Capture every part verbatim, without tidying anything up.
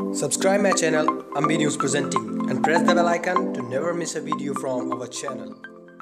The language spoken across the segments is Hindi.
Subscribe my channel Ambi News Presenting and press the bell icon to never miss a video from our channel.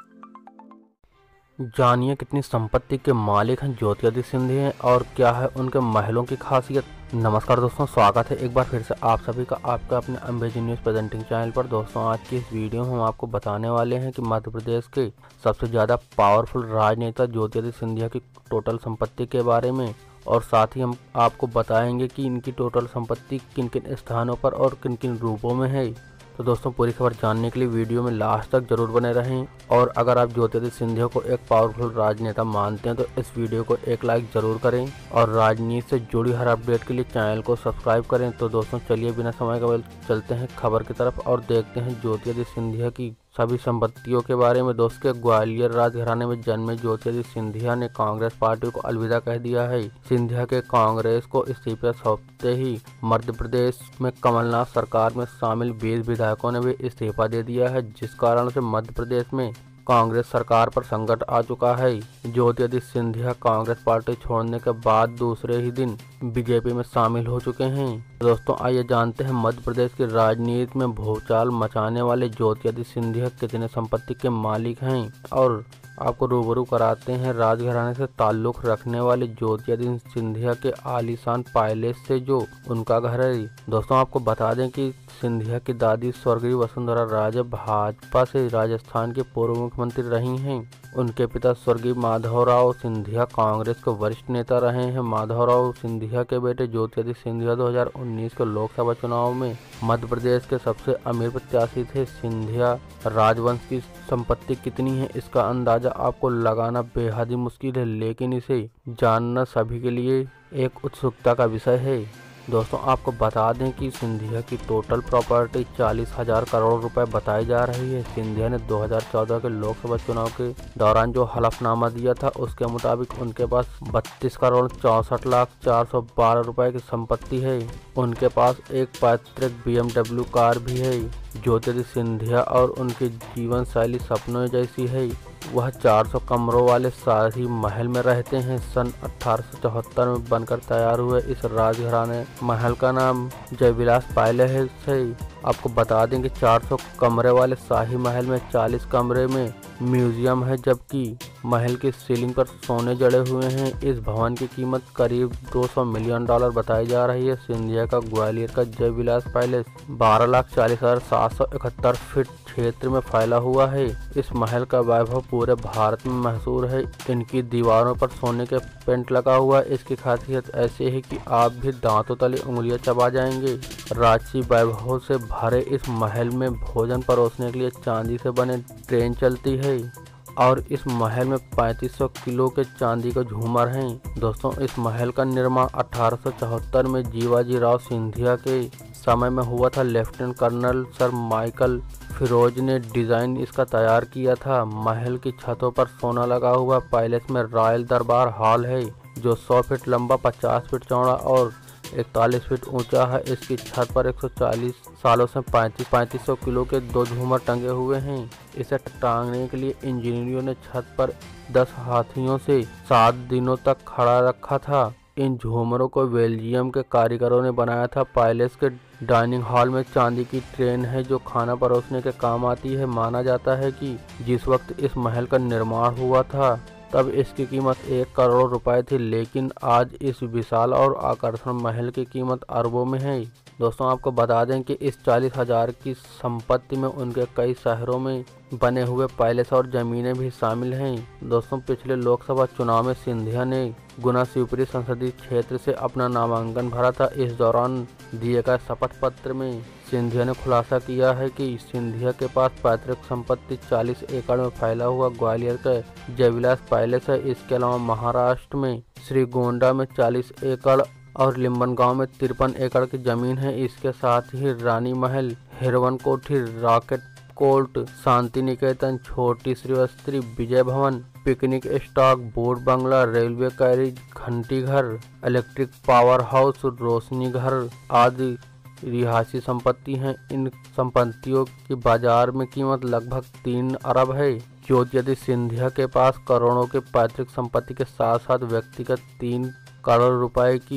जानिए कितनी संपत्ति के मालिक हैं ज्योतिरादित्य सिंधिया और क्या है उनके महलों की खासियत। नमस्कार दोस्तों, स्वागत है एक बार फिर से आप सभी का आपका अपने अम्बेजी न्यूज़ प्रेजेंटिंग चैनल पर। दोस्तों आज की इस वीडियो में हम आपको बताने वाले हैं कि मध्य प्रदेश के सबसे ज़्यादा पावरफुल राजनेता ज्योतिरादित्य सिंधिया की टोटल संपत्ति के बारे में, और साथ ही हम आपको बताएंगे कि इनकी टोटल संपत्ति किन किन स्थानों पर और किन किन रूपों में है। तो दोस्तों पूरी खबर जानने के लिए वीडियो में लास्ट तक जरूर बने रहें, और अगर आप ज्योतिरादित्य सिंधिया को एक पावरफुल राजनेता मानते हैं तो इस वीडियो को एक लाइक जरूर करें और राजनीति से जुड़ी हर अपडेट के लिए चैनल को सब्सक्राइब करें। तो दोस्तों चलिए बिना समय गवाए चलते हैं खबर की तरफ और देखते हैं ज्योतिरादित्य सिंधिया की सभी संपत्तियों के बारे में। दोस्तों के ग्वालियर राजघराने में जन्मे ज्योतिरादित्य सिंधिया ने कांग्रेस पार्टी को अलविदा कह दिया है। सिंधिया के कांग्रेस को इस्तीफा सौंपते ही मध्य प्रदेश में कमलनाथ सरकार में शामिल बीस विधायकों ने भी इस्तीफा दे दिया है, जिस कारण से मध्य प्रदेश में कांग्रेस सरकार पर संकट आ चुका है। ज्योतिरादित्य सिंधिया कांग्रेस पार्टी छोड़ने के बाद दूसरे ही दिन बीजेपी में शामिल हो चुके हैं। दोस्तों आइए जानते हैं मध्य प्रदेश की राजनीति में भूचाल मचाने वाले ज्योतिरादित्य सिंधिया कितने संपत्ति के मालिक हैं, और आपको रूबरू कराते हैं राजघराने से ताल्लुक रखने वाले ज्योतिरादित्य सिंधिया के आलीशान पैलेस से जो उनका घर है। दोस्तों आपको बता दें कि सिंधिया की दादी स्वर्गीय वसुंधरा राजे भाजपा से राजस्थान के पूर्व मुख्यमंत्री रही हैं। उनके पिता स्वर्गीय माधवराव सिंधिया कांग्रेस के वरिष्ठ नेता रहे हैं। माधवराव सिंधिया के बेटे ज्योतिरादित्य सिंधिया दो हज़ार उन्नीस के लोकसभा चुनाव में मध्य प्रदेश के सबसे अमीर प्रत्याशी थे। सिंधिया राजवंश की संपत्ति कितनी है इसका अंदाजा आपको लगाना बेहद ही मुश्किल है, लेकिन इसे जानना सभी के लिए एक उत्सुकता का विषय है। दोस्तों आपको बता दें कि सिंधिया की टोटल प्रॉपर्टी चालीस हजार करोड़ रुपए बताई जा रही है। सिंधिया ने दो हज़ार चौदह के लोकसभा चुनाव के दौरान जो हलफनामा दिया था उसके मुताबिक उनके पास बत्तीस करोड़ चौसठ लाख चार सौ बारह रुपए की संपत्ति है। उनके पास एक पैतृक बी एम डब्ल्यू कार भी है। ज्योतिरादित्य सिंधिया और उनकी जीवन शैली सपनों जैसी है। वह चार सौ कमरों वाले शाही महल में रहते हैं। सन अठारह सौ चौहत्तर में बनकर तैयार हुए इस राजघराने महल का नाम जयविलास पैलेस है। आपको बता दें कि चार सौ कमरे वाले शाही महल में चालीस कमरे में म्यूजियम है, जबकि महल की सीलिंग पर सोने जड़े हुए हैं। इस भवन की कीमत करीब दो सौ मिलियन डॉलर बताई जा रही है। सिंधिया का ग्वालियर का जयविलास पैलेस बारह लाख चालीस हजार सात सौ इकहत्तर फीट क्षेत्र में फैला हुआ है। इस महल का वैभव पूरे भारत में मशहूर है। इनकी दीवारों पर सोने के पेंट लगा हुआ है। इसकी खासियत ऐसी है कि आप भी दांतों तले उंगलियां चबा जाएंगे। राजसी वैभव से भरे इस महल में भोजन परोसने के लिए चांदी से बने ट्रेन चलती है, और इस महल में पैंतीस सौ किलो के चांदी के झूमर हैं। दोस्तों इस महल का निर्माण अठारह सौ चौहत्तर में जीवाजी राव सिंधिया के समय में हुआ था। Lieutenant colonel sir Michael Firoz ने डिजाइन इसका तैयार किया था। महल की छतों पर सोना लगा हुआ पैलेस में रॉयल दरबार हॉल है, जो सौ फीट लंबा, पचास फीट चौड़ा और इकतालीस फीट ऊंचा है। इसकी छत पर एक सौ चालीस सालों से पैंतीस पैंतीस सौ किलो के दो झूमर टंगे हुए हैं। इसे टांगने के लिए इंजीनियरों ने छत पर दस हाथियों से सात दिनों तक खड़ा रखा था। इन झूमरों को बेल्जियम के कारीगरों ने बनाया था। पैलेस के डाइनिंग हॉल में चांदी की ट्रेन है जो खाना परोसने के काम आती है। माना जाता है कि जिस वक्त इस महल का निर्माण हुआ था तब इसकी कीमत एक करोड़ रुपए थी, लेकिन आज इस विशाल और आकर्षण महल की कीमत अरबों में है। दोस्तों आपको बता दें कि इस चालीस हजार की संपत्ति में उनके कई शहरों में बने हुए पैलेस और जमीनें भी शामिल हैं। दोस्तों पिछले लोकसभा चुनाव में सिंधिया ने गुना शिवपुरी संसदीय क्षेत्र से अपना नामांकन भरा था। इस दौरान दिए गए शपथ पत्र में सिंधिया ने खुलासा किया है कि सिंधिया के पास पैतृक संपत्ति चालीस एकड़ में फैला हुआ ग्वालियर का जयविलास पैलेस है। इसके अलावा महाराष्ट्र में श्रीगोंडा में चालीस एकड़ और लिम्बन गांव में तिरपन एकड़ की जमीन है। इसके साथ ही रानी महल, हिरवन कोठी, रॉकेट कोर्ट, शांति निकेतन, छोटी श्रीवस्त्री, Vijay Bhavan, picnic stock, board बंगला, रेलवे कैरिज, घंटी घर, इलेक्ट्रिक पावर हाउस, रोशनी घर आदि रिहायशी संपत्ति हैं। इन संपत्तियों की बाजार में कीमत लगभग तीन अरब है। ज्योतिरादित्य सिंधिया के पास करोड़ों के पैतृक संपत्ति के साथ साथ व्यक्तिगत तीन करोड़ रुपए की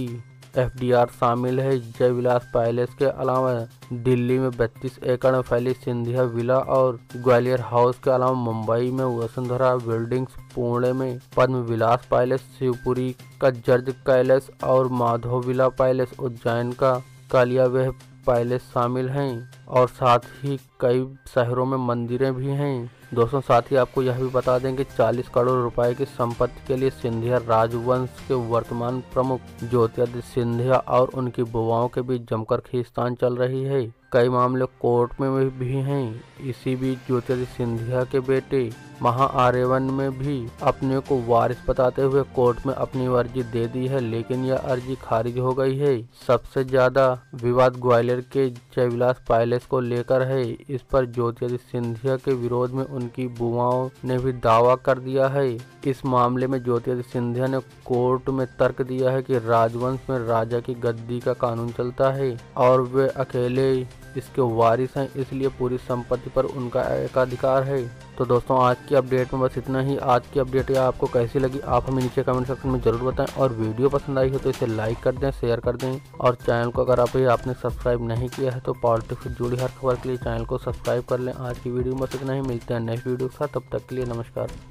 एफ डी आर शामिल है। जय विलास पैलेस के अलावा दिल्ली में बत्तीस एकड़ में फैली सिंधिया विला और ग्वालियर हाउस के अलावा मुंबई में वसुंधरा बिल्डिंग्स, पुणे में पद्म विलास पैलेस, शिवपुरी का जर्ज पैलेस और माधव विला पैलेस, उज्जैन का कालियावेह पैलेस शामिल हैं और साथ ही कई शहरों में मंदिरें भी हैं। दोस्तों साथ ही आपको यह भी बता दें कि चालीस करोड़ रुपए की संपत्ति के लिए सिंधिया राजवंश के वर्तमान प्रमुख ज्योतिरादित्य सिंधिया और उनकी बुवाओं के बीच जमकर खींचतान चल रही है। कई मामले कोर्ट में भी हैं। इसी बीच ज्योतिरादित्य सिंधिया के बेटे महा आर्यवन में भी अपने को वारिस बताते हुए कोर्ट में अपनी अर्जी दे दी है, लेकिन यह अर्जी खारिज हो गई है। सबसे ज्यादा विवाद ग्वालियर के जयविलास पैलेस को लेकर है। इस पर ज्योतिरादित्य सिंधिया के विरोध में उनकी बुआओं ने भी दावा कर दिया है। इस मामले में ज्योतिरादित्य सिंधिया ने कोर्ट में तर्क दिया है कि राजवंश में राजा की गद्दी का कानून चलता है और वे अकेले इसके वारिस हैं, इसलिए पूरी संपत्ति पर उनका एकाधिकार है। तो दोस्तों आज की अपडेट में बस इतना ही। आज की अपडेट या आपको कैसी लगी आप हमें नीचे कमेंट सेक्शन में जरूर बताएं और वीडियो पसंद आई हो तो इसे लाइक कर दें, शेयर कर दें और चैनल को अगर आप आपने सब्सक्राइब नहीं किया है तो पॉलिटिक्स से जुड़ी हर खबर के लिए चैनल को सब्सक्राइब कर लें। आज की वीडियो में बस इतना ही। मिलते हैं नेक्स्ट वीडियो के साथ, तब तक के लिए नमस्कार।